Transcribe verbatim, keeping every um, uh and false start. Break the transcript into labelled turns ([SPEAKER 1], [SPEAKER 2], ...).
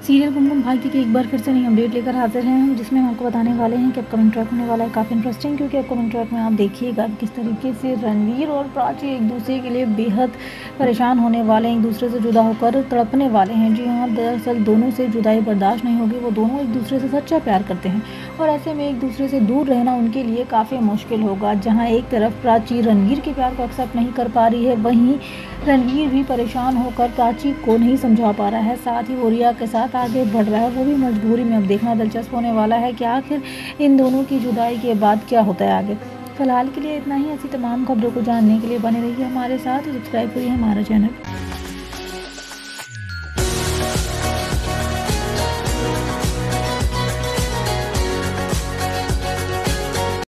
[SPEAKER 1] Serial Kumkum Bhagya की एक बार फिर से नई अपडेट लेकर हाजिर हैं हम, जिसमें हम आपको बताने वाले हैं कि अपकमिंग ट्रैक होने वाला है काफ़ी इंटरेस्टिंग, क्योंकि अपकमिंग ट्रैक में आप देखिएगा किस तरीके से रणवीर और प्राची एक दूसरे के लिए बेहद परेशान होने वाले हैं, एक दूसरे से जुदा होकर तड़पने वाले हैं। जी हाँ, दरअसल दोनों से जुदाई बर्दाश्त नहीं होगी, वो दोनों एक दूसरे से सच्चा प्यार करते हैं और ऐसे में एक दूसरे से दूर रहना उनके लिए काफ़ी मुश्किल होगा। जहाँ एक तरफ प्राची रणवीर के प्यार को एक्सेप्ट नहीं कर पा रही है, वहीं रणवीर भी परेशान होकर प्राची को नहीं समझा पा रहा है, साथ ही वो रिया के साथ आगे बढ़ रहा है, वो भी मजबूरी में। अब देखना दिलचस्प होने वाला है कि आखिर इन दोनों की जुदाई के बाद क्या होता है आगे। फिलहाल के लिए इतना ही। ऐसी तमाम खबरों को जानने के लिए बने रहिए हमारे साथ, सब्सक्राइब करिए हमारा चैनल।